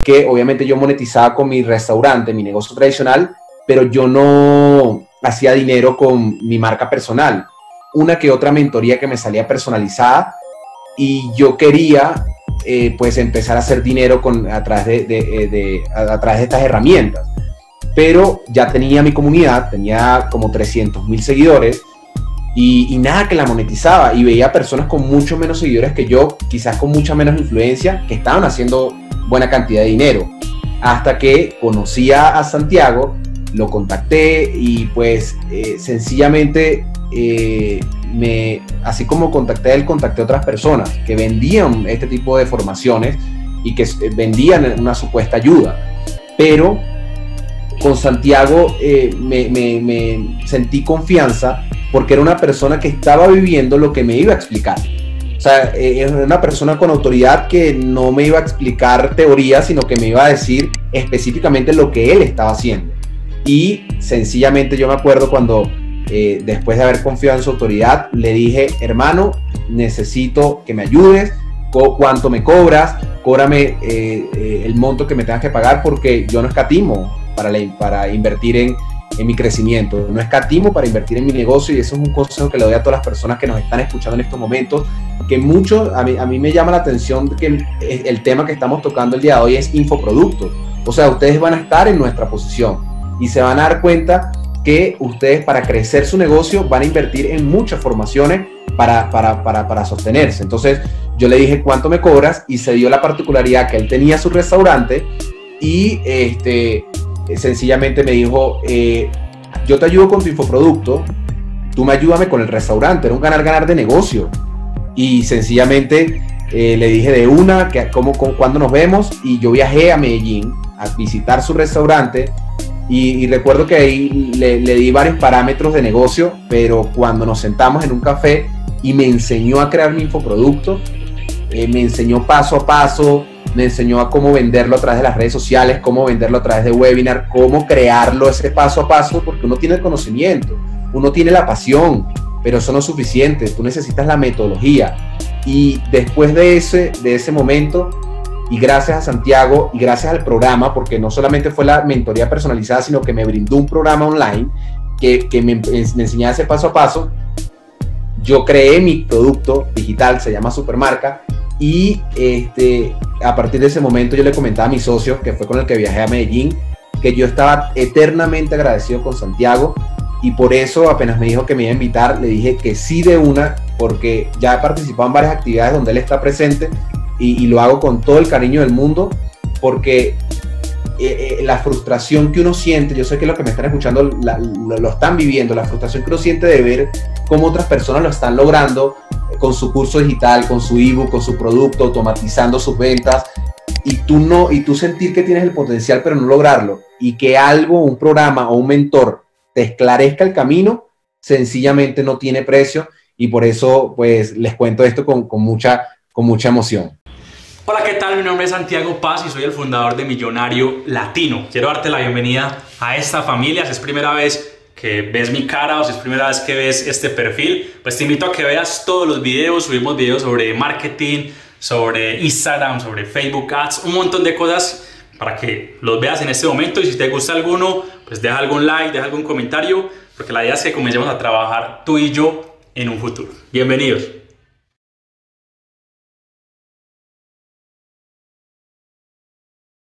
que obviamente yo monetizaba con mi restaurante, mi negocio tradicional, pero yo no hacía dinero con mi marca personal. Una que otra mentoría que me salía personalizada y yo quería pues empezar a hacer dinero a través de estas herramientas. Pero ya tenía mi comunidad, tenía como 300,000 seguidores y nada que la monetizaba, y veía personas con mucho menos seguidores que yo, quizás con mucha menos influencia, que estaban haciendo buena cantidad de dinero. Hasta que conocí a Santiago, lo contacté y pues sencillamente así como contacté a él, contacté a otras personas que vendían este tipo de formaciones y que vendían una supuesta ayuda. Pero con Santiago me sentí confianza porque era una persona que estaba viviendo lo que me iba a explicar. O sea, era una persona con autoridad que no me iba a explicar teoría, sino que me iba a decir específicamente lo que él estaba haciendo. Y sencillamente yo me acuerdo cuando después de haber confiado en su autoridad, le dije: hermano, necesito que me ayudes, ¿cuánto me cobras? Cóbrame el monto que me tengas que pagar, porque yo no escatimo para invertir en mi crecimiento, no escatimo para invertir en mi negocio. Y eso es un consejo que le doy a todas las personas que nos están escuchando en estos momentos, que a mí me llama la atención que el tema que estamos tocando el día de hoy es infoproductos. O sea, ustedes van a estar en nuestra posición y se van a dar cuenta que ustedes, para crecer su negocio, van a invertir en muchas formaciones para sostenerse. Entonces yo le dije: ¿cuánto me cobras? Y se dio la particularidad que él tenía su restaurante y sencillamente me dijo: yo te ayudo con tu infoproducto, tú me ayúdame con el restaurante. Era un ganar-ganar de negocio. Y sencillamente le dije de una que cuándo nos vemos, y yo viajé a Medellín a visitar su restaurante. Y recuerdo que ahí le di varios parámetros de negocio, pero cuando nos sentamos en un café y me enseñó a crear mi infoproducto, me enseñó paso a paso, me enseñó a cómo venderlo a través de las redes sociales, cómo venderlo a través de webinar, cómo crearlo ese paso a paso, porque uno tiene el conocimiento, uno tiene la pasión, pero eso no es suficiente, tú necesitas la metodología. Y después de ese momento, y gracias a Santiago y gracias al programa, porque no solamente fue la mentoría personalizada, sino que me brindó un programa online que me enseñaba ese paso a paso, yo creé mi producto digital, se llama Supermarca. Y a partir de ese momento yo le comentaba a mi socio, que fue con el que viajé a Medellín, que yo estaba eternamente agradecido con Santiago, y por eso apenas me dijo que me iba a invitar, le dije que sí de una, porque ya he participado en varias actividades donde él está presente, y lo hago con todo el cariño del mundo, porque la frustración que uno siente, yo sé que los que me están escuchando lo están viviendo, la frustración que uno siente de ver cómo otras personas lo están logrando con su curso digital, con su ebook, con su producto, automatizando sus ventas, y tú sentir que tienes el potencial pero no lograrlo, y que un programa o un mentor te esclarezca el camino, sencillamente no tiene precio. Y por eso pues les cuento esto con mucha emoción. Hola, ¿qué tal? Mi nombre es Santiago Paz y soy el fundador de Millonario Latino. Quiero darte la bienvenida a esta familia. Si es primera vez que ves mi cara o si es primera vez que ves este perfil, pues te invito a que veas todos los videos. Subimos videos sobre marketing, sobre Instagram, sobre Facebook Ads, un montón de cosas para que los veas en este momento. Y si te gusta alguno, pues deja algún like, deja algún comentario, porque la idea es que comencemos a trabajar tú y yo en un futuro. Bienvenidos.